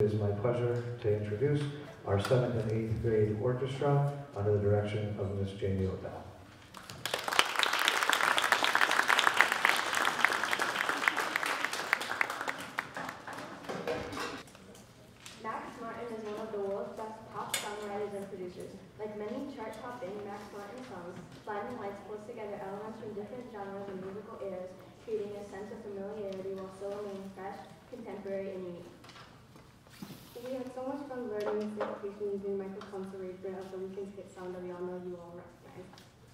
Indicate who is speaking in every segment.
Speaker 1: It is my pleasure to introduce our 7th and 8th grade orchestra under the direction of Miss Jamie Odell.
Speaker 2: Max Martin is one of the world's best pop songwriters and producers. Like many chart-topping Max Martin songs, Blinding Lights pulls together elements from different genres and musical eras, creating a sense of familiarity while still remaining fresh, contemporary, and unique.
Speaker 3: We had so much fun learning this information using microphones to reprint of the Weekend's hit song that we all know you all recognize.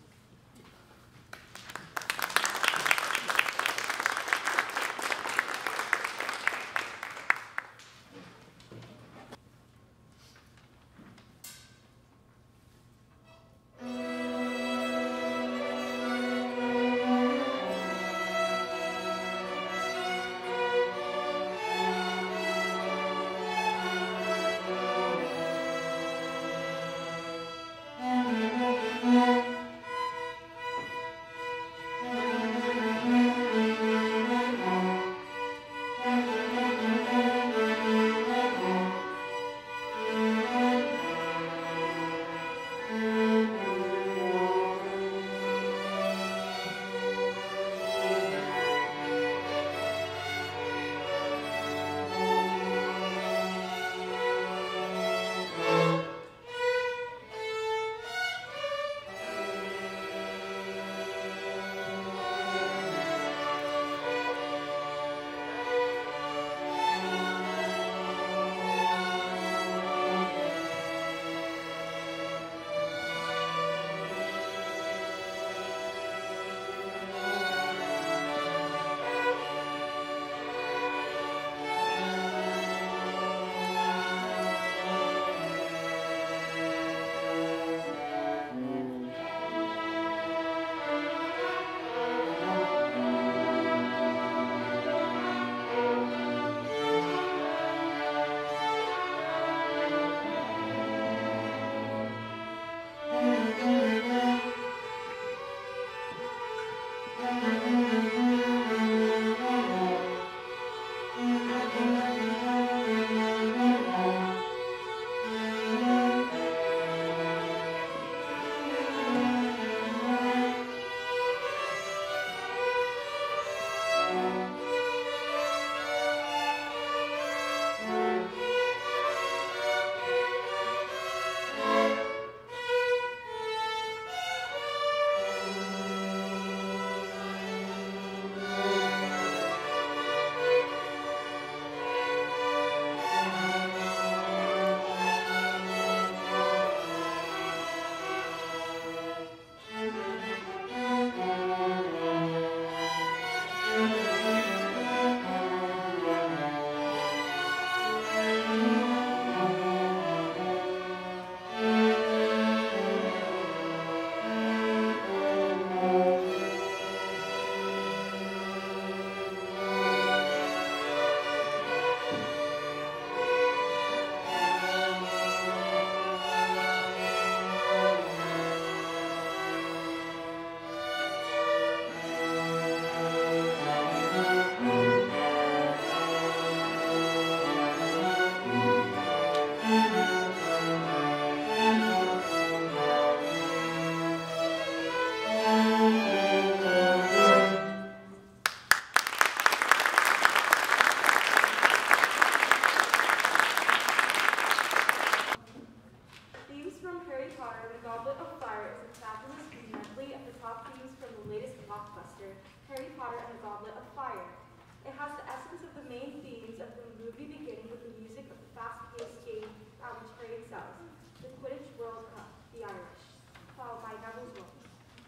Speaker 2: Harry Potter and the Goblet of Fire. It has the essence of the main themes of the movie, beginning with the music of the fast-paced game at which Harry excels, the Quidditch World Cup, the Irish, followed by Neville's Rose.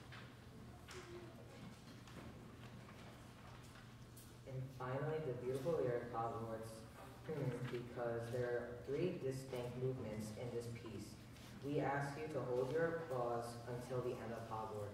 Speaker 4: And finally, the beautiful lyric Hogwarts, because there are 3 distinct movements in this piece. We ask you to hold your applause until the end of Hogwarts.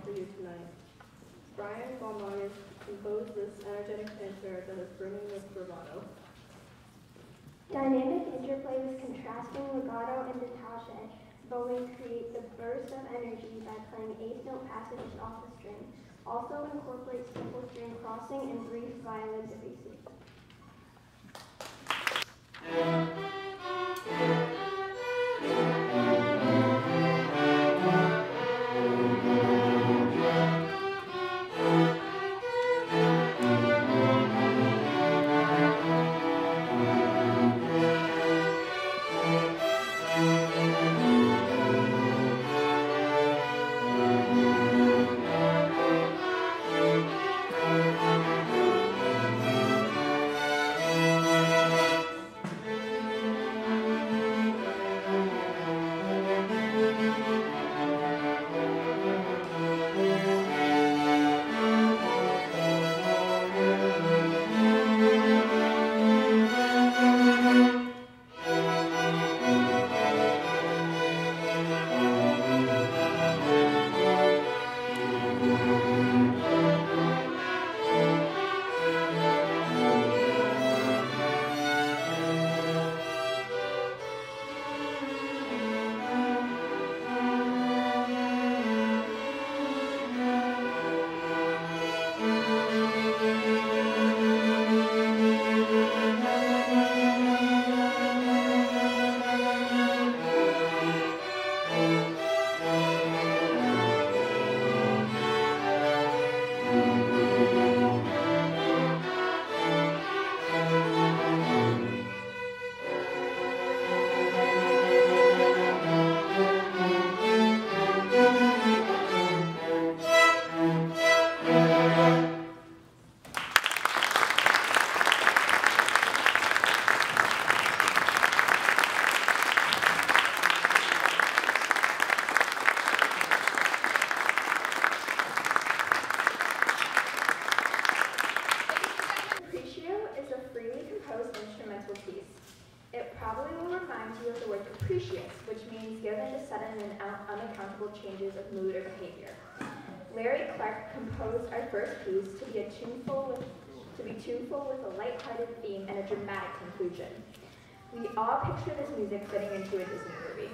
Speaker 3: for you tonight. Brian Balmagus composed this energetic fanfare that is brimming with bravado.
Speaker 2: Dynamic interplay with contrasting legato and détaché bowings creates a burst of energy by playing eighth note passages off the string. Also incorporates simple string crossing and brief violin devices. Unaccountable changes of mood or behavior. Larry Clark composed our first piece to be tuneful with a light-hearted theme and a dramatic conclusion. We all picture this music fitting into a Disney movie.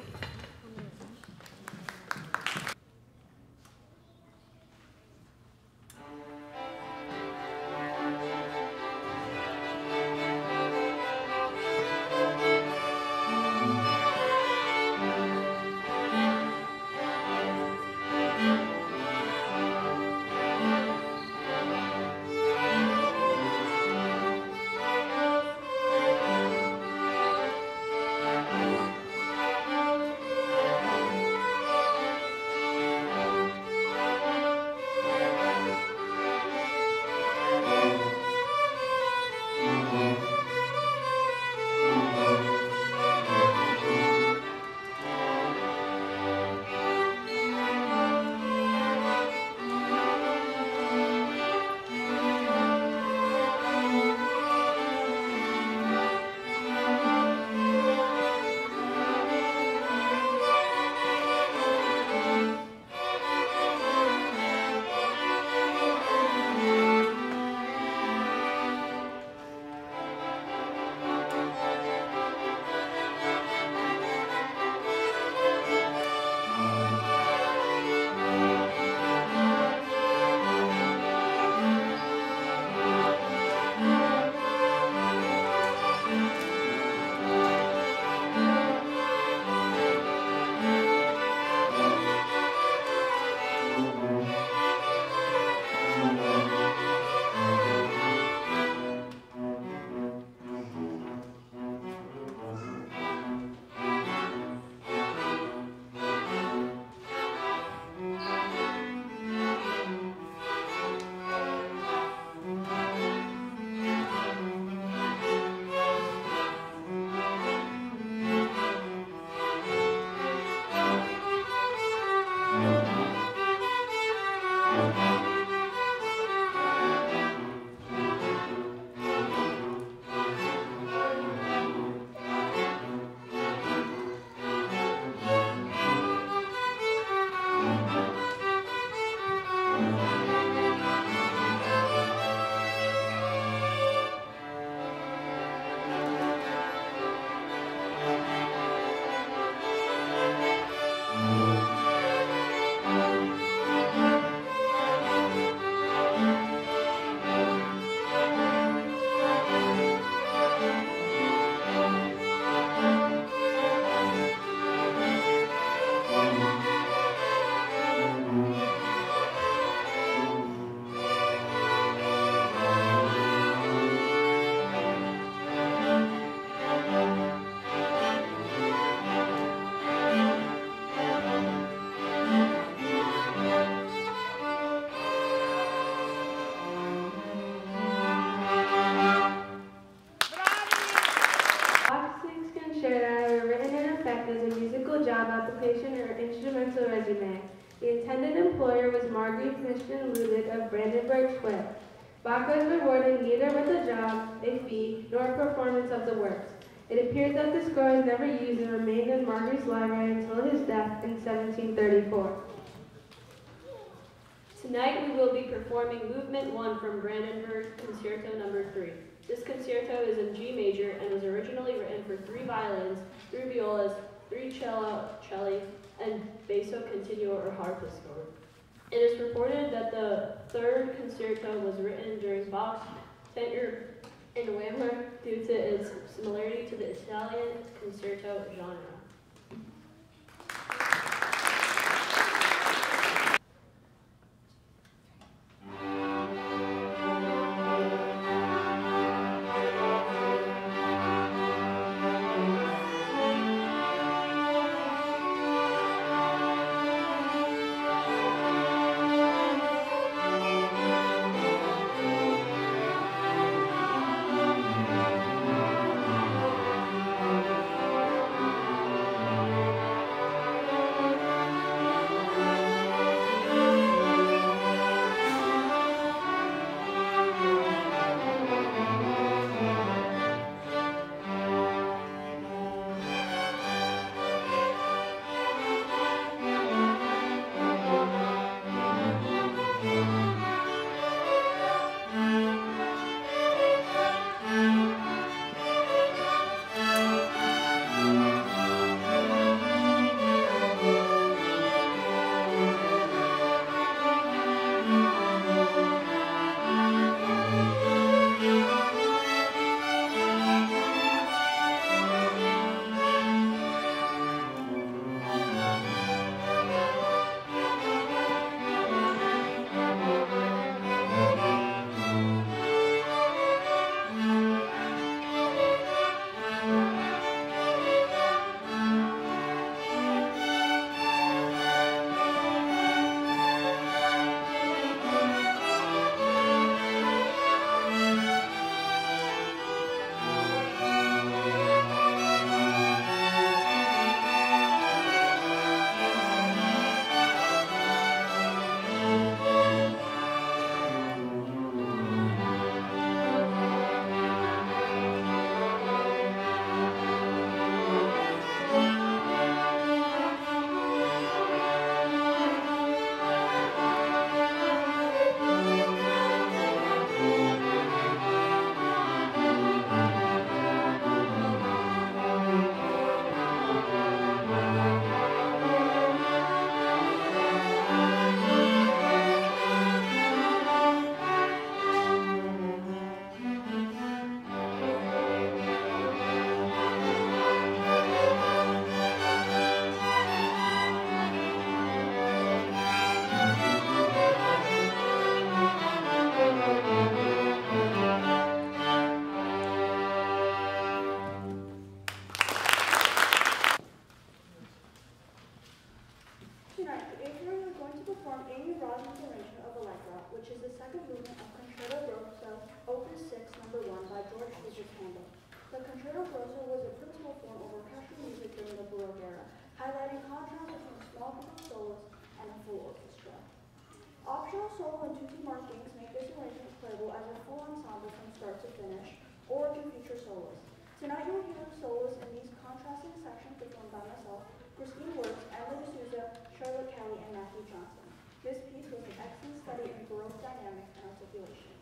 Speaker 5: successful job application or instrumental resume. The intended employer was Marguerite Christian Ludig of Brandenburg, Schwab. Bach was rewarded neither with a job, a fee, nor performance of the works. It appears that the score was never used and remained in Marguerite's library until his death in 1734.
Speaker 6: Tonight we will be performing Movement 1 from Brandenburg Concerto No. 3. This concerto is in G major and was originally written for 3 violins, 3 violas, 3 celli, and basso continuo or harpsichord. It is reported that the 3rd concerto was written during Bach's tenure in Weimar due to its similarity to the Italian concerto genre.
Speaker 7: Optional solo and tutti markings make this arrangement playable as a full ensemble from start to finish, or to feature soloists. Tonight you will hear the soloists in these contrasting sections performed by myself, Christine Works, Emily D'Souza, Charlotte Kelly, and Matthew Johnson. This piece was an excellent study in Baroque dynamics and articulation.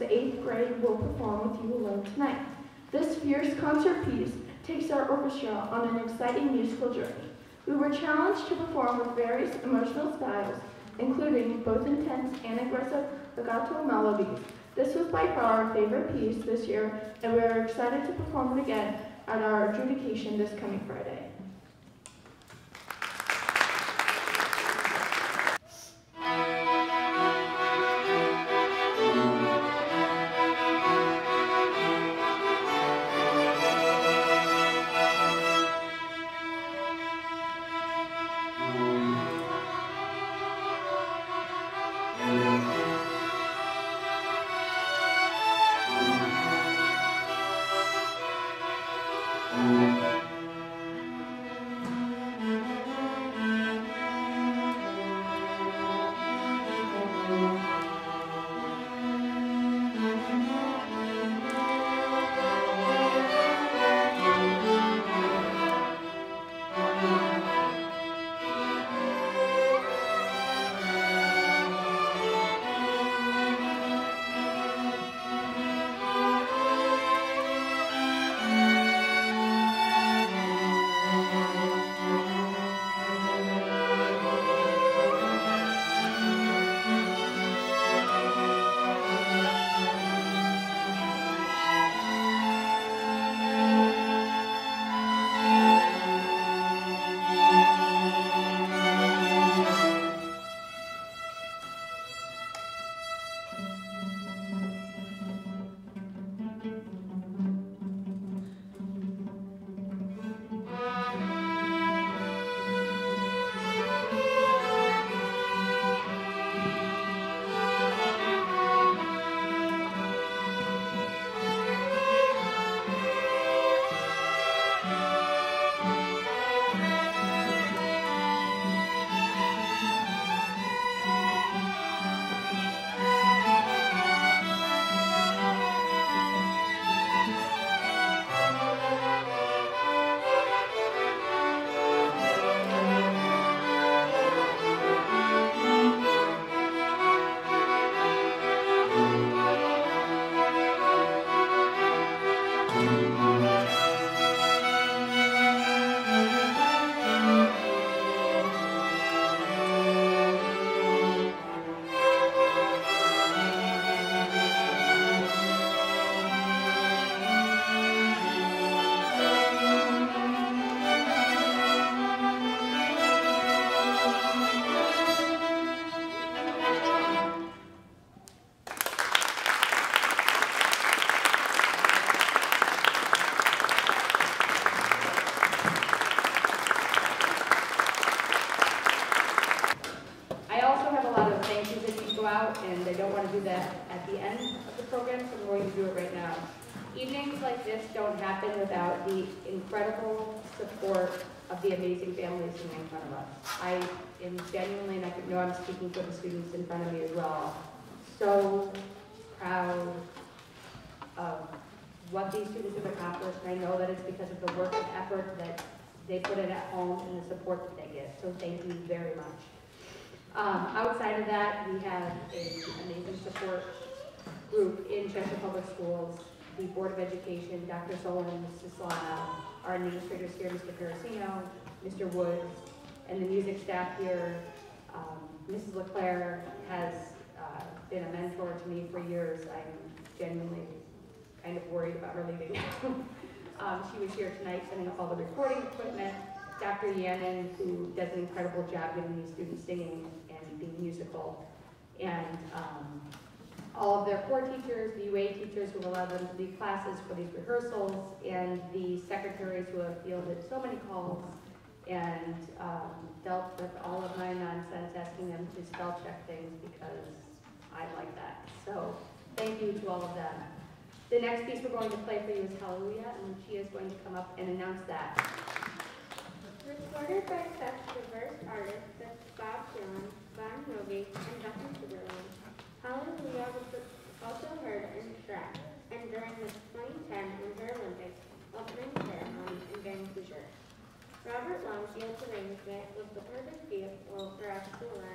Speaker 8: the 8th grade will perform with you alone tonight. This fierce concert piece takes our orchestra on an exciting musical journey. We were challenged to perform with various emotional styles, including both intense and aggressive legato melodies. This was by far our favorite piece this year, and we are excited to perform it again at our adjudication this coming Friday.
Speaker 9: And I don't want to do that at the end of the program, so I'm going to do it right now. Evenings like this don't happen without the incredible support of the amazing families sitting in front of us. I am genuinely, and I know I'm speaking for the students in front of me as well, so proud of what these students have accomplished, and I know that it's because of the work and effort that they put in at home and the support that they get, so thank you very much. Outside of that, we have an amazing support group in Chester Public Schools, the Board of Education, Dr. Solon, Mrs. Solana, our administrators here, Mr. Carasino, Mr. Woods, and the music staff here. Mrs. LeClaire has been a mentor to me for years. I'm genuinely kind of worried about her leaving. She was here tonight setting up all the recording equipment. Dr. Yannon, who does an incredible job getting these students singing and being musical, and all of their core teachers, the UA teachers who allow them to lead classes for these rehearsals, and the secretaries who have fielded so many calls and dealt with all of my nonsense, asking them to spell check things because I like that. So thank you to all of them. The next piece we're going to play for you is Hallelujah, and she is going to come up and announce that.
Speaker 2: Recorded by such diverse artists as Bob Dylan, Bon Jovi, and Justin Timberlake, Hallelujah was also heard in Shrek and during the 2010 Winter Olympics opening ceremony in Vancouver. Robert Longfield's arrangement was the perfect vehicle for us to learn